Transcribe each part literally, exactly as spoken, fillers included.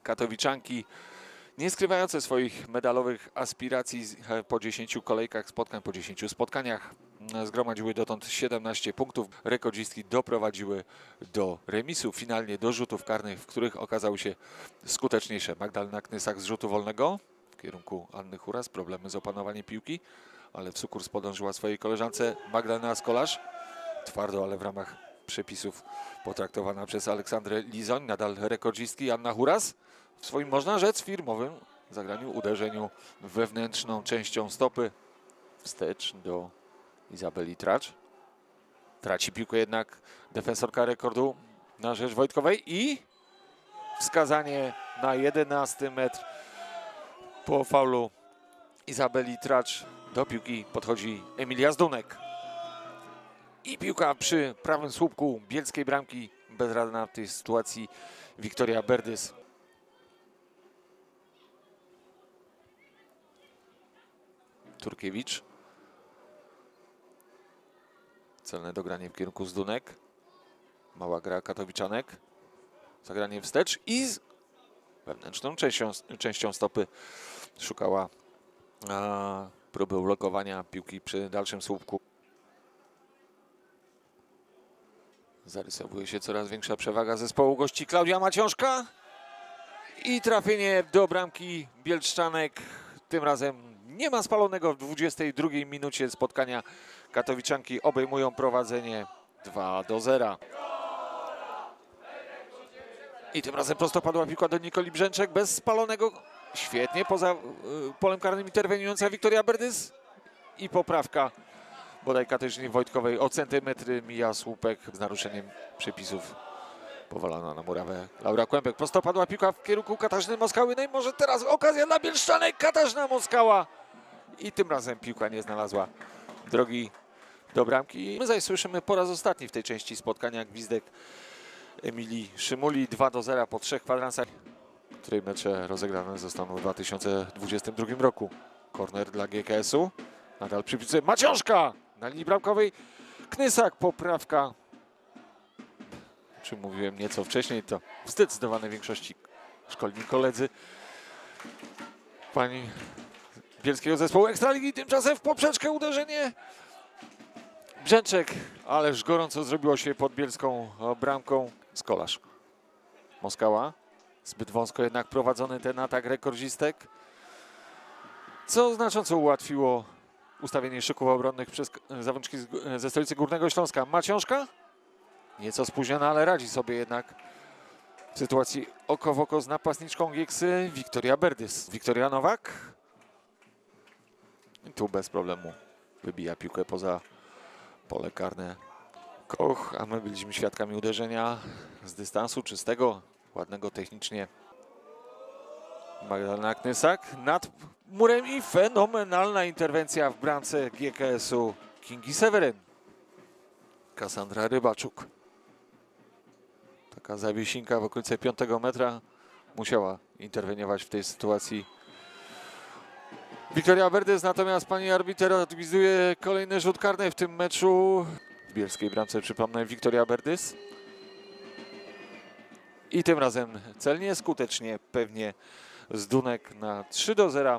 Katowiczanki, nie skrywające swoich medalowych aspiracji po dziesięciu kolejkach spotkań, po dziesięciu spotkaniach, zgromadziły dotąd siedemnaście punktów. Rekordzistki doprowadziły do remisu, finalnie do rzutów karnych, w których okazały się skuteczniejsze. Magdalena Knysak z rzutu wolnego w kierunku Anny Huras, problemy z opanowaniem piłki, ale w sukurs podążyła swojej koleżance Magdalena Skolarz. Twardo, ale w ramach przepisów potraktowana przez Aleksandrę Lizoń, nadal rekordzistki Anna Huras w swoim, można rzec, firmowym zagraniu, uderzeniu wewnętrzną częścią stopy wstecz do Izabeli Tracz. Traci piłkę jednak defensorka rekordu na rzecz Wojtkowej i wskazanie na jedenasty metr po faulu Izabeli Tracz. Do piłki podchodzi Emilia Zdunek. I piłka przy prawym słupku bielskiej bramki. Bezradna w tej sytuacji Wiktoria Berdys. Turkiewicz. Celne dogranie w kierunku Zdunek. Mała gra Katowiczanek. Zagranie wstecz i z wewnętrzną częścią, częścią stopy szukała a, próby ulokowania piłki przy dalszym słupku. Zarysowuje się coraz większa przewaga zespołu gości. Klaudia Maciążka i trafienie do bramki Bielszczanek. Tym razem nie ma spalonego w dwudziestej drugiej minucie spotkania. Katowiczanki obejmują prowadzenie dwa do zera. I tym razem prostopadła piłka do Nikoli Brzęczek bez spalonego. Świetnie poza y, polem karnym interweniująca Wiktoria Berdys. I poprawka bodaj Katarzyny Wojtkowej o centymetry mija słupek z naruszeniem przepisów. Powalona na murawę Laura Kłębek. Prostopadła piłka w kierunku Katarzyny Moskały. No i może teraz okazja dla Bielszczanek. Katarzyna Moskała. I tym razem piłka nie znalazła drogi do bramki. My zaś słyszymy po raz ostatni w tej części spotkania gwizdek Emilii Szymuli. dwa do zera po trzech kwadransach, której mecze rozegrane zostaną w dwa tysiące dwudziestym drugim roku. Korner dla G K S u. Nadal przy piłce Maciążka na linii bramkowej. Knysak, poprawka. O czym mówiłem nieco wcześniej, to w zdecydowanej większości szkolni koledzy pani bielskiego zespołu Ekstraligi. Tymczasem w poprzeczkę uderzenie Brzęczek, ależ gorąco zrobiło się pod bielską bramką. Skolarz. Moskała. Zbyt wąsko jednak prowadzony ten atak rekordzistek, co znacząco ułatwiło ustawienie szyków obronnych przez zawodniczki ze stolicy Górnego Śląska. Maciążka. Nieco spóźniona, ale radzi sobie jednak w sytuacji oko w oko z napastniczką Gieksy Wiktoria Berdys. Wiktoria Nowak. I tu bez problemu wybija piłkę poza pole karne Koch, a my byliśmy świadkami uderzenia z dystansu czystego, ładnego technicznie. Magdalena Knysak nad murem i fenomenalna interwencja w bramce G K S u Kingi Seweryn. Kasandra Rybaczuk. Taka zawiesinka w okolicy piątego metra musiała interweniować w tej sytuacji Wiktoria Berdys, natomiast pani arbiter odgwizduje kolejny rzut karny w tym meczu. W bielskiej bramce, przypomnę, Wiktoria Berdys. I tym razem celnie, skutecznie, pewnie Zdunek na trzy do zera.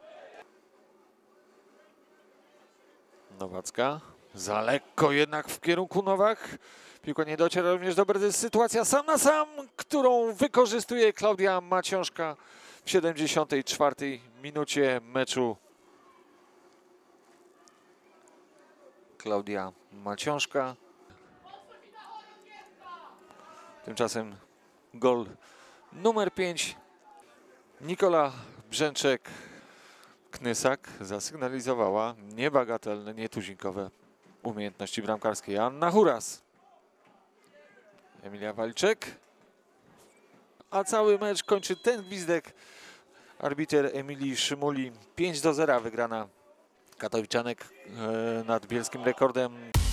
Nowacka. Za lekko jednak w kierunku Nowak. Piłka nie dociera również do Berdys. Sytuacja sam na sam, którą wykorzystuje Klaudia Maciążka w siedemdziesiątej czwartej minucie meczu. Klaudia Maciążka. Tymczasem gol numer pięć. Nikola Brzęczek. Knysak zasygnalizowała niebagatelne, nietuzinkowe umiejętności bramkarskie. Anna Huras. Emilia Walczek. A cały mecz kończy ten gwizdek arbiter Emilii Szymuli. pięć do zera wygrana Katowiczanek nad bielskim rekordem.